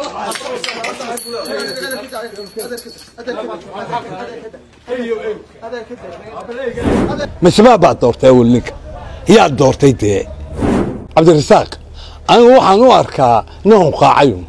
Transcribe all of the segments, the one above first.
مشباب بعد دورتي أول لك هي دورتي ده عبد الرزاق أنا وحنو أركا نهم قاعيهم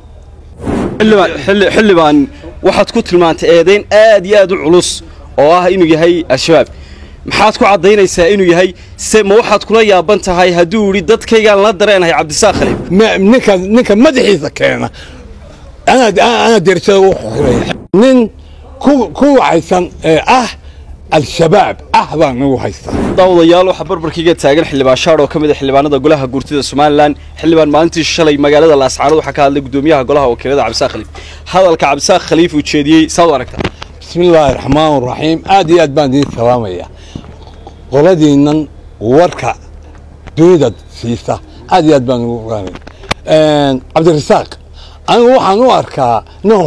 حلبان waxaad ku tilmaantay eedayn aad iyo aad u culus oo ah inuu yahay al-shabaab maxaad ku cadaynaysaa inuu yahay se ma waxaad kula yaaban tahay haduu yiri dadkayga la dareenahay Cabdisaaq Khaliif ninka madaxiisa keena ana dirtay nin ku wacaysan al-shabaab baan ugu haystaa dawadayaal waxa barbarkiga taagan xildhibaan shaar oo kamid ah xildhibaanada golaha guurtida Soomaaliland xildhibaan maalintii shalay magaalada Laascaanood waxa ka hadlay gudoomiyaha golaha wakiilada Cabdisaaq Khaliif hadalka Cabdisaaq Khaliif uu jeediyay saad aragtaa bismillaahir rahmaanir rahiim aad iyo aad baan idin salaamaya qoladiinan warka duuda siisa aad iyo aad baan ugu qaanay Cabdirasaaq anigu waxaan u arkaa noo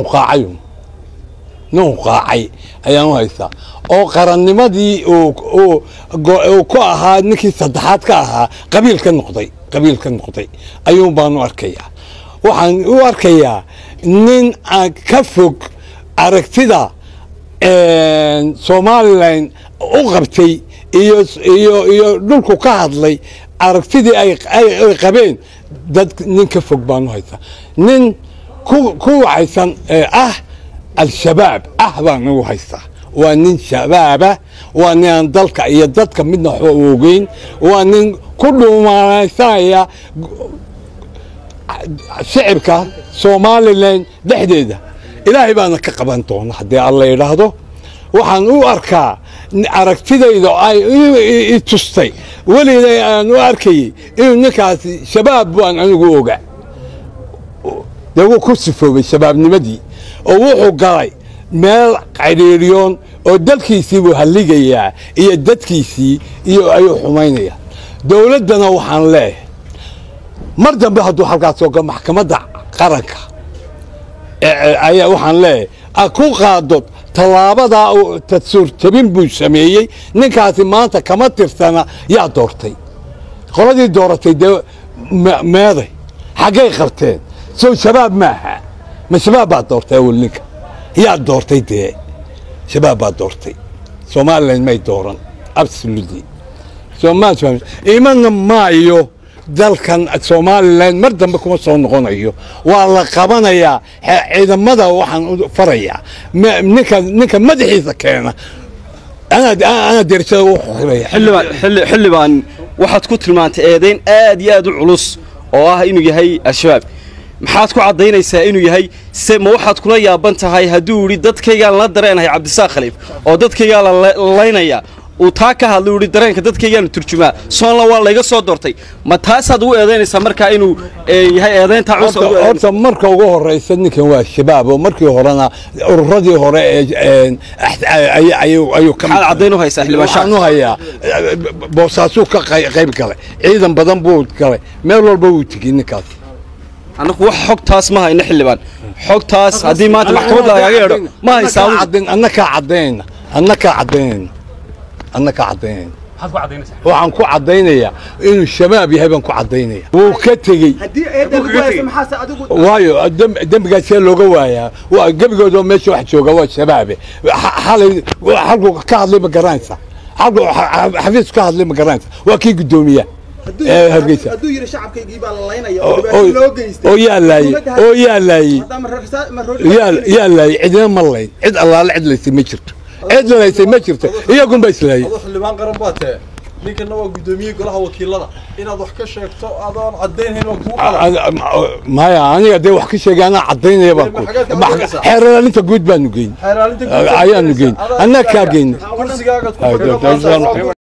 qaacay ayaan u haystaa oo qarannimadii oo ku ahaa ninkii saddexaad ka ahaa qabiil ka noqday ayuu baan u arkayaa waxaan u arkayaa nin ka fog aragtida Somaliland u qabtay iyo dhulku ka hadlay aragtidii ay qabeen dad nin ka fog baan u haystaa nin ku wacaysan al-shabaab baan ugu haystaa waa nin shabaaba waa nin dalka iyo dadka midna xoogeen waa nin ku dhuumaanaysanaya shacabka Somaliland dhexdeeda ilaahay baana ka qaban doona hadii alla yiraahdo waxaan u arkaa aragtidayda ay tustay waliday aan u arkay inuu ninkaasi shabaab baan anigu ogaa dawo ku sifoobay shabaabnimadii oo wuxuu galay meel qariiriyoon oo dalkiisii buu haligayaa iyo dadkiisii iyo ayuu xumaynaya dawladana waxaan leeyahay mar dambe hadduu halkaas soo gal maxkamadda qaranka ayaa waxaan leeyahay ku qaado talaabada tadsuur tabin buu sameeyay ninkaasi maanta kama tirsana yaa doortay qoladii dooratay meeday xagay qabteen soo shabaab maaha ma shabaab baa doortay awal ninka yaa doortay dee shabaab baa doortay Somaliland may dooran absolutely Somaliland iman maayo dalkan Somaliland mar dambe kuma soo noqonayo waa la qabanayaa ciidamada waxaan farayaa ninka madaxiisa keena ana dirtay xildhibaan waxaad ku tilmaantay eedayn aad iyo aad u culus oo ah inuu yahay al-shabaab maxaad ku cadaynaysaa inuu yahay se ma waxaad kula yaaban tahay haduu yiri dadkayga la dareenahay Cabdisaaq Khaliif oo dadkayga la laynaya uu taa ka hadlay yiri dareenka dadkayga turjumaa soona waa la iga soo doortay ma taasaad u eedaynaysaa marka inuu yahay eedaynta cusub horta marka ugu horeysa ninkan waa shabaab oo markii horena ururadii hore ayuu ka cadayn u haysaa xildhibaan shaar u hayaa boosaasu ka qayb galay ciidan badan buu galay meel walba uu tigay ninkaas anagu wax xogtaas ma hayna xildhibaan xogtaas hadii maanta maxkamadda laga yeedho ma haysaa annaka cadeen waxaan ku cadeynayaa inuu shabaab yahay baan ku cadeynayaa wuu ka tegey waayo dambigaas looga waayaa waa gabigooda meesha wax jooga waa shabaab xalay halku ka hadlay ma garanaysa halku xafiis ka hadlay ma garanaysa waa kii gudoomiya hargeysa haduu yiri shacabkaygii baa la laynaya oo loo geystay oo yaa laayay cidina ma layn cid allaale cid laysay ma jirto cid laysay ma jirto iyagun ba islaayay xildhibaan qaran baa tahay ninkana waa gudoomiye golaha wakiilada inaad wax ka sheegto adoon cadeynayno ku maya aniga de wax ka sheegana cadeynaya baa xeeraalinta guud baanu geyn ayaanu geyn annaka geyn kursigaaga ku